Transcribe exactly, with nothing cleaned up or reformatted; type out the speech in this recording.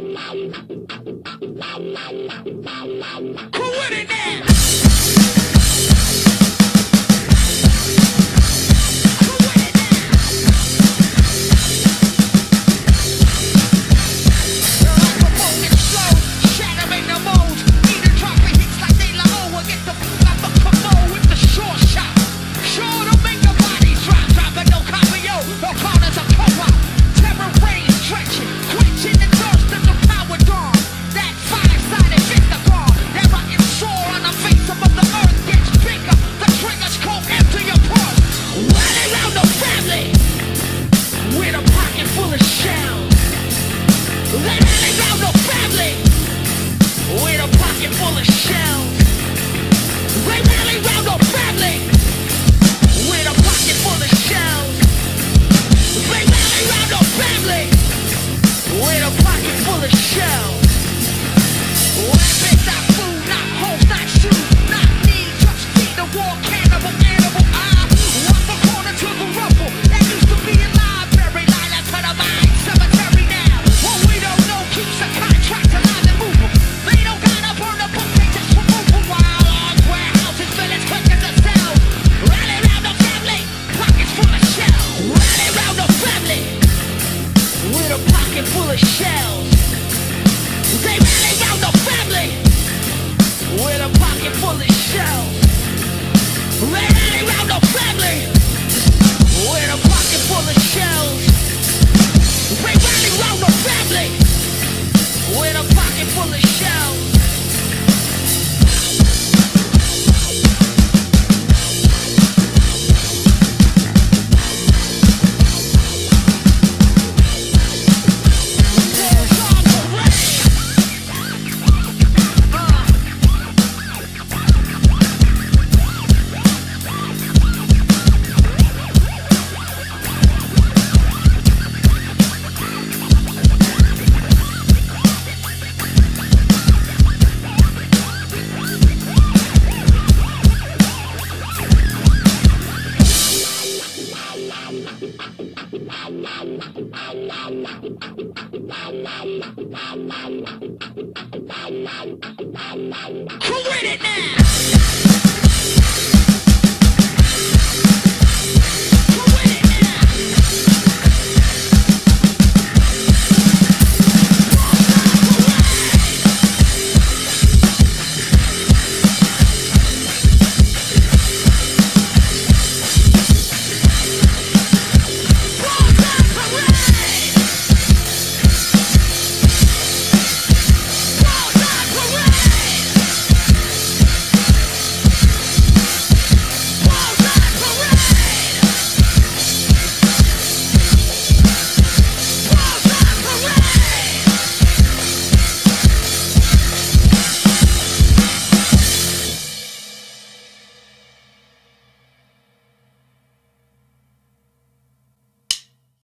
Who with it now? Full of shells. They rally round no family with a pocket full of shells. They rally round no family with a pocket full of shells. Weapons, not food, not homes, not shoes, not need, just feed the war, cannibal, animal. I walk the corner to the rubble that used to be a library, lilac to the mine, cemetery now. What we don't know keeps the contract alive and moving. They don't gotta burn the book, they just remove them. While arms, warehouses, villains, quicker to sell. Rally round the family, pockets full of shells. Rally round the family with a pocket full of shells. They rally round the family with a pocket full of shells. They rally round the family with a pocket full of shells. They rally round the family with a pocket full of shells. Who with it now?